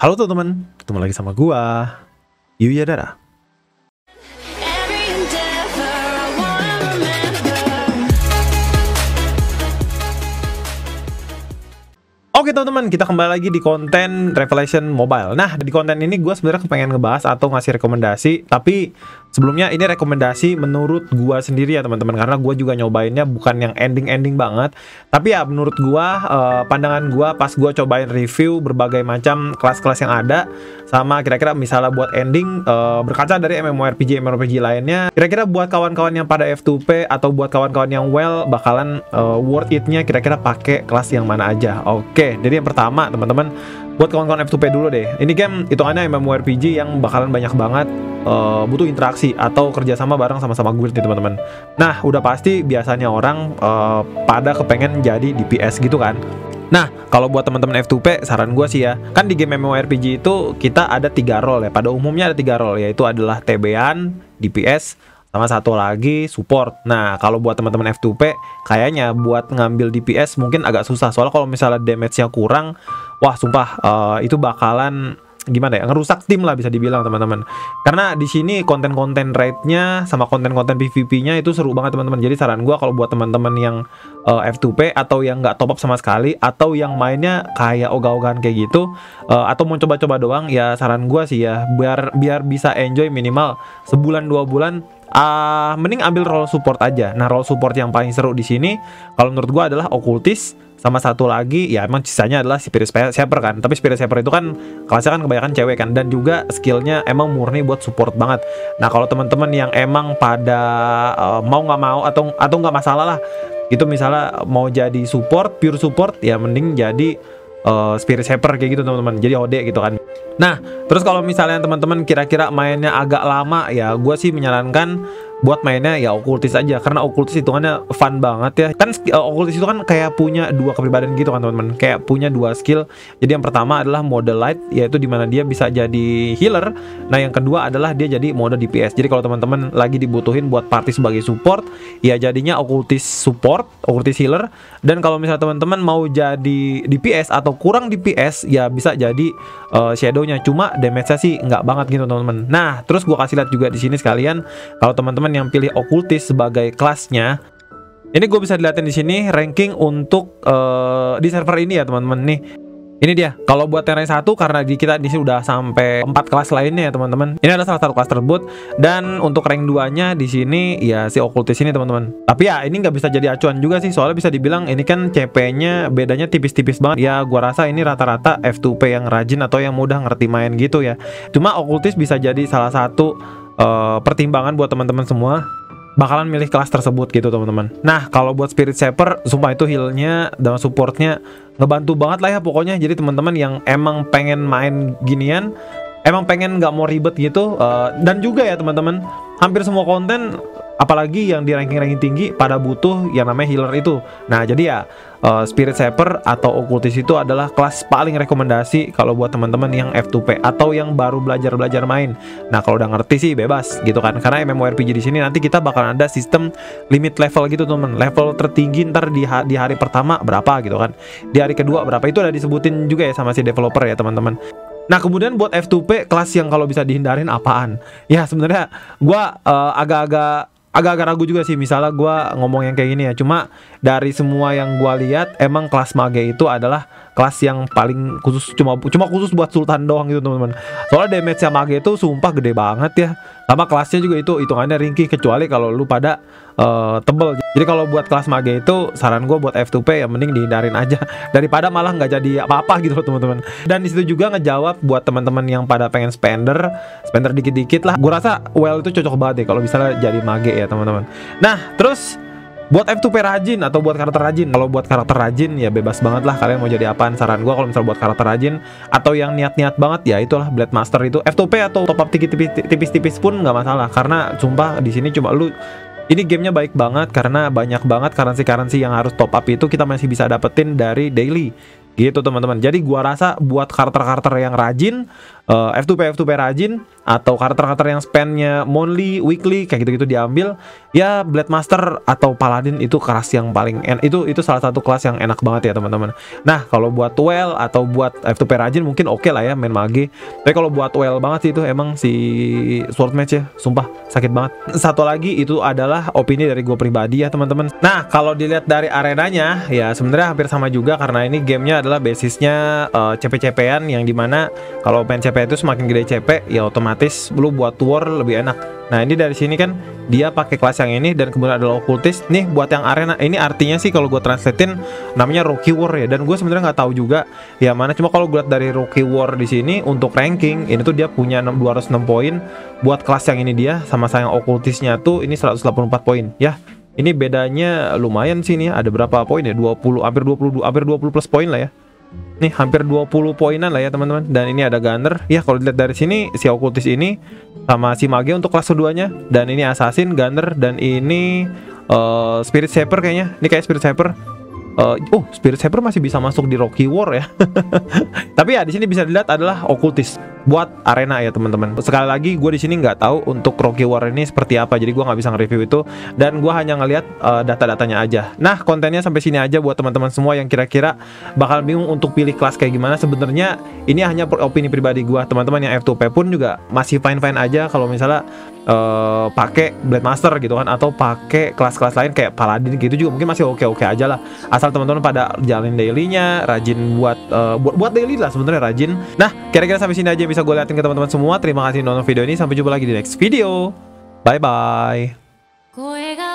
Halo teman-teman, ketemu lagi sama gua, Yuya Dara. Oke teman-teman, kita kembali lagi di konten Revelation Mobile. Nah, di konten ini gue sebenarnya pengen ngebahas atau ngasih rekomendasi. Tapi sebelumnya ini rekomendasi menurut gue sendiri ya teman-teman, karena gue juga nyobainnya bukan yang ending-ending banget. Tapi ya menurut gue, pandangan gue pas gue cobain review berbagai macam kelas-kelas yang ada, sama kira-kira misalnya buat ending, berkaca dari MMORPG lainnya, kira-kira buat kawan-kawan yang pada F2P atau buat kawan-kawan yang bakalan worth it-nya kira-kira pakai kelas yang mana aja. Oke, jadi yang pertama teman-teman, buat kawan-kawan F2P dulu deh. Ini game hitungannya MMORPG yang bakalan banyak banget butuh interaksi atau kerjasama bareng sama-sama guild nih teman-teman. Nah, udah pasti biasanya orang pada kepengen jadi DPS gitu kan. Nah, kalau buat teman-teman F2P, saran gue sih ya, kan di game MMORPG itu kita ada 3 role ya. Pada umumnya ada 3 role, yaitu adalah TB-an, DPS, sama satu lagi support. Nah, kalau buat teman-teman F2P, kayaknya buat ngambil DPS mungkin agak susah. Soalnya kalau misalnya damage-nya kurang, wah sumpah itu bakalan gimana ya, ngerusak tim lah bisa dibilang teman-teman. Karena di sini konten-konten raid-nya sama konten-konten PvP-nya itu seru banget teman-teman. Jadi saran gua kalau buat teman-teman yang F2P atau yang nggak top up sama sekali, atau yang mainnya kayak ogah-ogahan kayak gitu, atau mau coba-coba doang, ya saran gua sih ya, biar bisa enjoy minimal sebulan 2 bulan, mending ambil role support aja. Nah, role support yang paling seru di sini kalau menurut gua adalah Occultist, sama satu lagi ya emang sisanya adalah Spirit Shaper kan. Tapi Spirit Shaper itu kan kelasnya kan kebanyakan cewek kan, dan juga skillnya emang murni buat support banget. Nah, kalau teman-teman yang emang pada mau nggak mau atau nggak masalah lah itu, misalnya mau jadi support, pure support, ya mending jadi Spirit Shaper kayak gitu teman-teman, jadi OD gitu kan. Nah, terus kalau misalnya teman-teman kira-kira mainnya agak lama, ya gue sih menyarankan buat mainnya ya Occultist aja, karena Occultist hitungannya fun banget ya. Kan Occultist itu kan kayak punya 2 kepribadian gitu kan teman-teman, kayak punya 2 skill. Jadi yang pertama adalah mode light, yaitu dimana dia bisa jadi healer. Nah, yang kedua adalah dia jadi mode DPS. Jadi kalau teman-teman lagi dibutuhin buat party sebagai support, ya jadinya Occultist support, Occultist healer. Dan kalau misalnya teman-teman mau jadi DPS atau kurang DPS, ya bisa jadi Shadow-nya. Cuma damage-nya sih nggak banget gitu teman-teman. Nah, terus gue kasih lihat juga di sini sekalian, kalau teman-teman yang pilih Occultist sebagai kelasnya, ini gue bisa dilihatin di sini ranking untuk di server ini ya teman-teman nih. Ini dia. Kalau buat yang rank 1, karena kita di sini udah sampai 4 kelas lainnya ya teman-teman. Ini adalah salah satu kelas tersebut. Dan untuk rank 2-nya di sini ya si Occultist ini teman-teman. Tapi ya ini nggak bisa jadi acuan juga sih, soalnya bisa dibilang ini kan CP-nya bedanya tipis-tipis banget. Ya gua rasa ini rata-rata F2P yang rajin atau yang mudah ngerti main gitu ya. Cuma Occultist bisa jadi salah satu pertimbangan buat teman-teman semua bakalan milih kelas tersebut gitu teman-teman. Nah, kalau buat Spirit Shaper, sumpah itu healnya dan supportnya ngebantu banget lah ya pokoknya. Jadi teman-teman yang emang pengen main ginian, emang pengen nggak mau ribet gitu, dan juga ya teman-teman, hampir semua konten apalagi yang di ranking-ranking tinggi pada butuh yang namanya healer itu. Nah, jadi ya Spirit Shaper atau Occultist itu adalah kelas paling rekomendasi kalau buat teman-teman yang F2P atau yang baru belajar main. Nah, kalau udah ngerti sih bebas gitu kan, karena MMORPG di sini nanti kita bakalan ada sistem limit level gitu teman. Level tertinggi ntar di hari pertama berapa gitu kan, di hari kedua berapa, itu udah disebutin juga ya sama si developer ya teman-teman. Nah, kemudian buat F2P kelas yang kalau bisa dihindarin apaan? Ya sebenarnya gue agak-agak ragu juga sih misalnya gue ngomong yang kayak gini ya. Cuma dari semua yang gue lihat, emang kelas mage itu adalah kelas yang paling khusus, cuma khusus buat sultan doang gitu teman-teman. Soalnya damage-nya mage itu sumpah gede banget ya. Sama kelasnya juga itu hitungannya ringkih, kecuali kalau lu pada tebel. Jadi kalau buat kelas mage itu saran gue buat F2P ya mending dihindarin aja daripada malah nggak jadi apa-apa gitu teman-teman. Dan disitu juga ngejawab buat teman-teman yang pada pengen spender dikit-dikit lah. Gue rasa itu cocok banget deh kalau misalnya jadi mage ya teman-teman. Nah, terus buat F2P rajin atau buat karakter rajin, kalau buat karakter rajin ya bebas banget lah kalian mau jadi apaan. Saran gue kalau misalnya buat karakter rajin atau yang niat-niat banget, ya itulah Blade Master itu. F2P atau top up tipis-tipis pun nggak masalah, karena sumpah di sini cuma ini gamenya baik banget karena banyak banget currency yang harus top up itu kita masih bisa dapetin dari daily gitu teman-teman. Jadi gua rasa buat karakter-karakter yang rajin, F2P rajin atau karakter-karakter yang spendnya monthly, weekly kayak gitu-gitu diambil, ya Blade Master atau Paladin itu kelas yang paling itu salah satu kelas yang enak banget ya teman-teman. Nah kalau buat well atau buat F2P rajin mungkin oke lah ya main mage, tapi kalau buat well banget sih itu emang si Sword Mage ya, sumpah sakit banget. Satu lagi itu adalah opini dari gue pribadi ya teman-teman. Nah kalau dilihat dari arenanya ya sebenarnya hampir sama juga, karena ini gamenya adalah basisnya CP-CP-an, yang dimana kalau main CP itu semakin gede CP ya otomatis lu buat war lebih enak. Nah ini dari sini kan dia pakai kelas yang ini, dan kemudian adalah occultist nih buat yang arena. Ini artinya sih kalau gue translatein namanya Rookie War ya, dan gue sebenarnya nggak tahu juga ya mana, cuma kalau gue lihat dari Rookie War di sini untuk ranking ini tuh dia punya 206 poin buat kelas yang ini, dia sama saya yang occultistnya tuh ini 184 poin ya. Ini bedanya lumayan sih nih, ada berapa poin ya, 20, hampir 20 plus poin lah ya. Nih hampir 20 poinan lah ya teman-teman. Dan ini ada Gunner ya, kalau dilihat dari sini si occultist ini sama si mage untuk kelas keduanya, dan ini assassin, Gunner, dan ini Spirit Shaper kayaknya. Ini kayak Spirit Shaper. Spirit Shaper masih bisa masuk di Rookie War ya. Tapi ya di sini bisa dilihat adalah occultist buat arena ya teman-teman. Sekali lagi gue di sini nggak tahu untuk Rookie War ini seperti apa, jadi gue nggak bisa nge-review itu, dan gue hanya ngelihat data-datanya aja. Nah kontennya sampai sini aja buat teman-teman semua yang kira-kira bakal bingung untuk pilih kelas kayak gimana. Sebenarnya ini hanya opini pribadi gue, teman-teman yang F2P pun juga masih fine-fine aja kalau misalnya pakai Blade Master gitu kan, atau pakai kelas-kelas lain kayak Paladin gitu juga mungkin masih oke-oke aja lah, asal teman-teman pada jalanin dailynya, rajin buat daily lah sebenarnya, rajin. Nah kira-kira sampai sini aja bisa gue liatin ke teman-teman semua. Terima kasih nonton video ini, sampai jumpa lagi di next video. Bye bye.